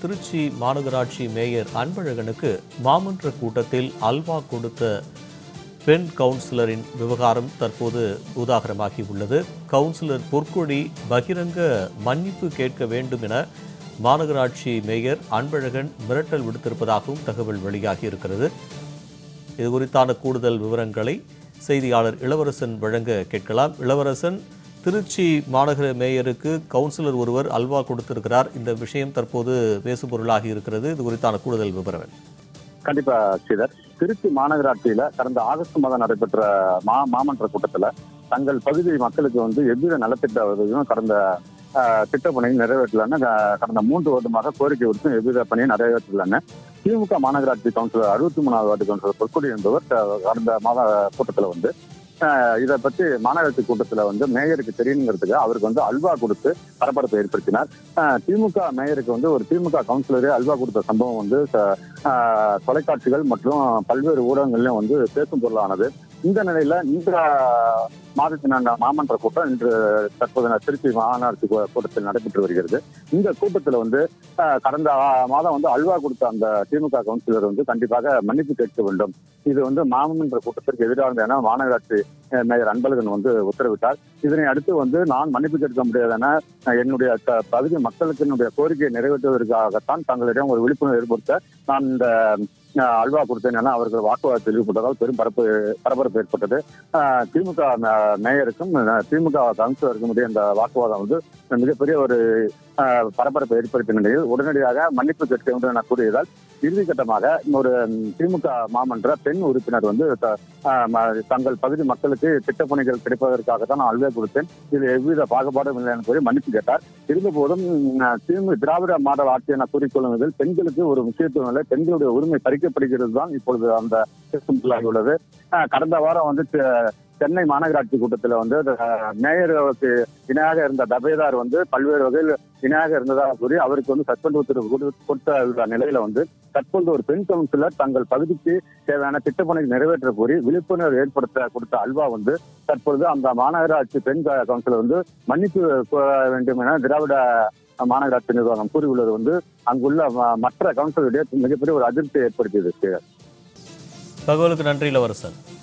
திருச்சி மாநகராட்சி மேயர் அன்பழகனுக்கு மாமன்ற கூட்டத்தில் அல்வா கொடுத்த பெண் கவுன்சிலரின் விவகாரம் தற்போது உதாகரமாகி உள்ளது. கவுன்சிலர் பொற்கொடி பகிரங்க மன்னிப்பு கேட்க வேண்டும் என மாநகராட்சி மேயர் அன்பழகன் மிரட்டல் விடுத்திருப்பதாகவும் தகவல் வெளியாகி இருக்கிறது. இது குறித்தான கூடுதல் விவரங்களை செய்தியாளர் இளவரசன் வழங்க கேட்கலாம். இளவரசன், திருச்சி மாநகர மேயருக்கு கவுன்சிலர் ஒருவர் அல்வா கொடுத்திருக்கிறார். இந்த விஷயம் தற்போது பேசுபொருளாகி இருக்கிறது. இது குறித்தான கூடுதல் விவரம். கண்டிப்பா ஸ்ரீதர், திருச்சி மாநகராட்சியில கடந்த ஆகஸ்ட் மாதம் நடைபெற்ற மாமன்ற கூட்டத்துல தங்கள் பகுதி மக்களுக்கு எவ்வித நலத்திட்ட உதவியும் கடந்த திட்டப்பணியை நிறைவேற்றலன்னு கடந்த 3 வருடமாக கோரிக்கை விடுத்தும் எவ்வித பணியும் நிறைவேற்றலன்னு திமுக மாநகராட்சி கவுன்சிலர் 63வது வார்டு கவுன்சிலர் பொற்கொடி என்பவர் கடந்த மாத கூட்டத்துல இதை பற்றி மாநகராட்சி கூட்டத்துல மேயருக்கு தெரியணுங்கிறதுக்கு அவருக்கு அல்வா கொடுத்து பரபரப்பை ஏற்படுத்தினார். திமுக மேயருக்கு ஒரு திமுக கவுன்சிலரே அல்வா கொடுத்த சம்பவம் தொலைக்காட்சிகள் மற்றும் பல்வேறு ஊடகங்கள்லயும் பேசும் பொருளானது. இந்த நிலையில இந்த மாதத்தின் மாமன்ற கூட்டம் இன்று தற்போது திருச்சி மாநகராட்சி கூட்டத்தில் நடைபெற்று வருகிறது. இந்த கூட்டத்தில் கடந்த மாதம் அல்வா கொடுத்த அந்த திமுக கவுன்சிலர் கண்டிப்பாக மன்னிப்பு கேட்க வேண்டும். இது மாமன்ற கூட்டத்திற்கு எதிரானது என மாநகராட்சி மேயர் அன்பழகன் உத்தரவிட்டார். இதனை அடுத்து நான் மன்னிப்பு கேட்க முடியாது என என்னுடைய பகுதி மக்களுக்கு என்னுடைய கோரிக்கையை நிறைவேற்றுவதற்காகத்தான் தங்களிடம் ஒரு விழிப்புணர்வு ஏற்படுத்த நான் இந்த அல்வா கொடுத்தேன் என அவர்கள் வாக்குவாதத்தில் ஈடுபட்டதால் பெரும் பரபரப்பு ஏற்பட்டது. திமுக மேயருக்கும் திமுக கவுன்சிலருக்கும் இடையே இந்த வாக்குவாதம் மிகப்பெரிய ஒரு பரபரப்பை ஏற்படுத்திய நிலையில் உடனடியாக மன்னிப்பு கேட்க வேண்டும் என கூறியதால் இறுதிக்கட்டமாக ஒரு திமுக மாமன்ற பெண் உறுப்பினர் தங்கள் பகுதி மக்களுக்கு திட்டப்பணிகள் கிடைப்பதற்காகத்தான் நான் அல்வா கொடுத்தேன், இது எவ்வித பாகுபாடும் இல்லை என கூறி மன்னிப்பு கேட்டார். இருந்தபோதும் திராவிட மாடல் ஆட்சி என கூறிக்கொள்ளுவதில் பெண்களுக்கு ஒரு முக்கியத்துவம் இல்லை, பெண்களுடைய உரிமை பறிக்கப்படுகிறது தான் இப்பொழுது அந்த உள்ளது. கடந்த வாரம் சென்னை மாநகராட்சி கூட்டத்தில் மேயருக்கு இணையாக இருந்த தபேதார் பல்வேறு வகையில் இணையாக இருந்ததாக கூறி அவருக்கு சஸ்பெண்ட் உத்தரவு கொடுத்த நிலையில தற்போது ஒரு பெண் கவுன்சிலர் தங்கள் பகுதிக்கு தேவையான திட்டப்பணிகள் நிறைவேற்ற கூறி விழிப்புணர்வு ஏற்படுத்த கொடுத்த அல்வா தற்பொழுது அந்த மாநகராட்சி பெண் கவுன்சிலர் மன்னிப்பு கோர வேண்டும் என திராவிட மாநகராட்சி நிர்வாகம் கூறியுள்ளது அங்குள்ள மற்ற கவுன்சிலருடைய மிகப்பெரிய ஒரு அதிருப்தியை ஏற்படுத்தியது. தகவலுக்கு நன்றி இளவரசன்.